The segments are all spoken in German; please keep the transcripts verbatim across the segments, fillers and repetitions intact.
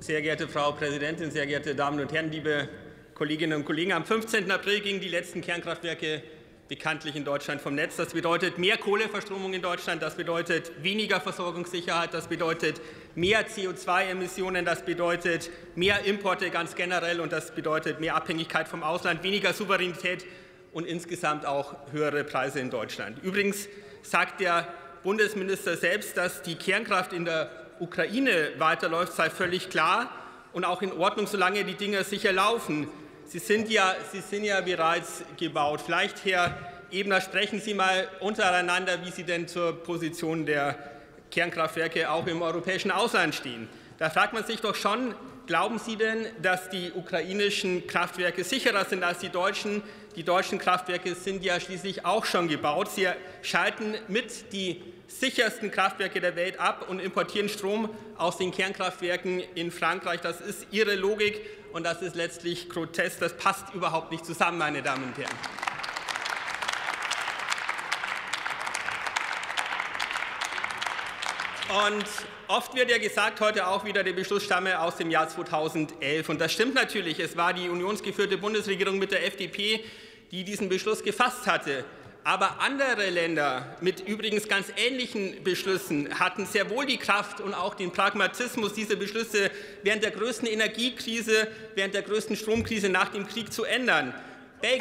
Sehr geehrte Frau Präsidentin, sehr geehrte Damen und Herren, liebe Kolleginnen und Kollegen! Am fünfzehnten April gingen die letzten Kernkraftwerke bekanntlich in Deutschland vom Netz. Das bedeutet mehr Kohleverstromung in Deutschland, das bedeutet weniger Versorgungssicherheit, das bedeutet mehr C O zwei Emissionen, das bedeutet mehr Importe ganz generell und das bedeutet mehr Abhängigkeit vom Ausland, weniger Souveränität und insgesamt auch höhere Preise in Deutschland. Übrigens sagt der Bundesminister selbst, dass die Kernkraft in der Ukraine weiterläuft, sei völlig klar und auch in Ordnung, solange die Dinge sicher laufen. Sie sind ja, Sie sind ja bereits gebaut. Vielleicht, Herr Ebner, sprechen Sie mal untereinander, wie Sie denn zur Position der Kernkraftwerke auch im europäischen Ausland stehen. Da fragt man sich doch schon, glauben Sie denn, dass die ukrainischen Kraftwerke sicherer sind als die deutschen? Die deutschen Kraftwerke sind ja schließlich auch schon gebaut. Sie schalten mit die sichersten Kraftwerke der Welt ab und importieren Strom aus den Kernkraftwerken in Frankreich. Das ist Ihre Logik und das ist letztlich grotesk. Das passt überhaupt nicht zusammen, meine Damen und Herren. Und oft wird ja gesagt, heute auch wieder, der Beschluss stamme aus dem Jahr zweitausendelf. Und das stimmt natürlich. Es war die unionsgeführte Bundesregierung mit der F D P, die diesen Beschluss gefasst hatte. Aber andere Länder mit übrigens ganz ähnlichen Beschlüssen hatten sehr wohl die Kraft und auch den Pragmatismus, diese Beschlüsse während der größten Energiekrise, während der größten Stromkrise nach dem Krieg zu ändern. Bel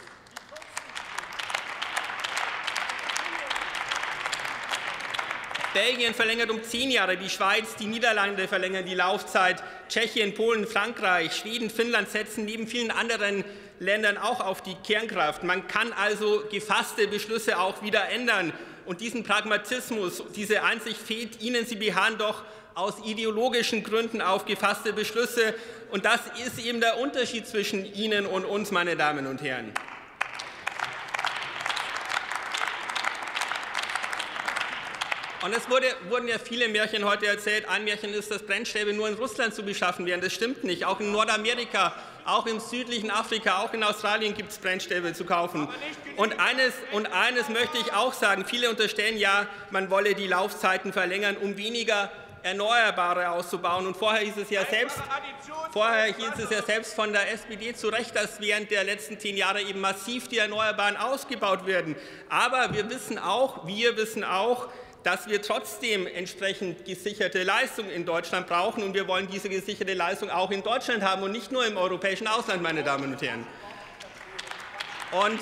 Belgien verlängert um zehn Jahre, die Schweiz, die Niederlande verlängern die Laufzeit, Tschechien, Polen, Frankreich, Schweden, Finnland setzen neben vielen anderen Ländern auch auf die Kernkraft. Man kann also gefasste Beschlüsse auch wieder ändern. Und diesen Pragmatismus, diese Einsicht fehlt Ihnen. Sie beharren doch aus ideologischen Gründen auf gefasste Beschlüsse. Und das ist eben der Unterschied zwischen Ihnen und uns, meine Damen und Herren. Und es wurde, wurden ja viele Märchen heute erzählt. Ein Märchen ist, dass Brennstäbe nur in Russland zu beschaffen wären. Das stimmt nicht. Auch in Nordamerika, auch im südlichen Afrika, auch in Australien gibt es Brennstäbe zu kaufen. Und eines, und eines möchte ich auch sagen. Viele unterstellen ja, man wolle die Laufzeiten verlängern, um weniger Erneuerbare auszubauen. Und vorher hieß es ja selbst, vorher hieß es ja selbst von der S P D zu Recht, dass während der letzten zehn Jahre eben massiv die Erneuerbaren ausgebaut werden. Aber wir wissen auch, wir wissen auch, dass wir trotzdem entsprechend gesicherte Leistung in Deutschland brauchen. Und wir wollen diese gesicherte Leistung auch in Deutschland haben und nicht nur im europäischen Ausland, meine Damen und Herren. Und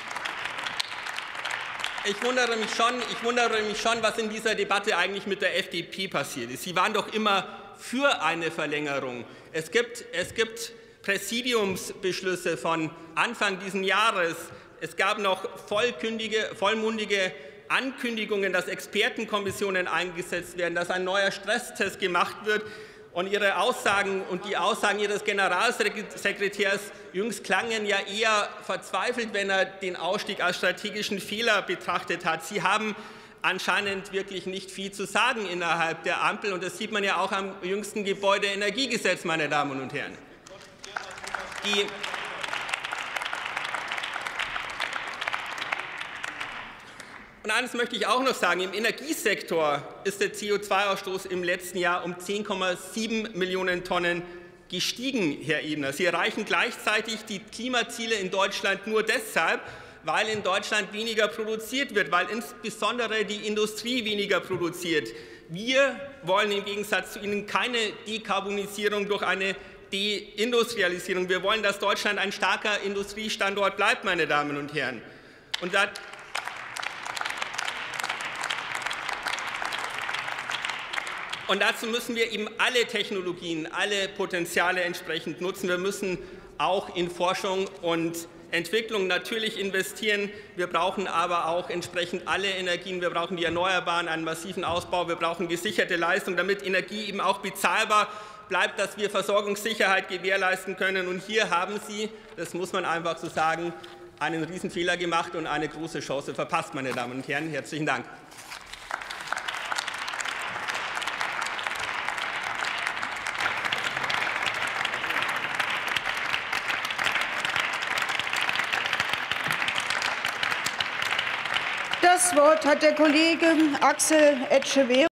ich wundere mich schon, ich wundere mich schon, was in dieser Debatte eigentlich mit der F D P passiert ist. Sie waren doch immer für eine Verlängerung. Es gibt, es gibt Präsidiumsbeschlüsse von Anfang dieses Jahres. Es gab noch vollkündige, vollmundige Ankündigungen, dass Expertenkommissionen eingesetzt werden, dass ein neuer Stresstest gemacht wird. Und Ihre Aussagen und die Aussagen Ihres Generalsekretärs jüngst klangen ja eher verzweifelt, wenn er den Ausstieg als strategischen Fehler betrachtet hat. Sie haben anscheinend wirklich nicht viel zu sagen innerhalb der Ampel. Und das sieht man ja auch am jüngsten Gebäudeenergiegesetz, meine Damen und Herren. Die Und eines möchte ich auch noch sagen. Im Energiesektor ist der C O zwei Ausstoß im letzten Jahr um zehn Komma sieben Millionen Tonnen gestiegen, Herr Ebner. Sie erreichen gleichzeitig die Klimaziele in Deutschland nur deshalb, weil in Deutschland weniger produziert wird, weil insbesondere die Industrie weniger produziert. Wir wollen im Gegensatz zu Ihnen keine Dekarbonisierung durch eine Deindustrialisierung. Wir wollen, dass Deutschland ein starker Industriestandort bleibt, meine Damen und Herren. Und da Und dazu müssen wir eben alle Technologien, alle Potenziale entsprechend nutzen. Wir müssen auch in Forschung und Entwicklung natürlich investieren. Wir brauchen aber auch entsprechend alle Energien. Wir brauchen die Erneuerbaren, einen massiven Ausbau. Wir brauchen gesicherte Leistung, damit Energie eben auch bezahlbar bleibt, dass wir Versorgungssicherheit gewährleisten können. Und hier haben Sie, das muss man einfach so sagen, einen Riesenfehler gemacht und eine große Chance verpasst, meine Damen und Herren. Herzlichen Dank. Das Wort hat der Kollege Axel Etcheverry.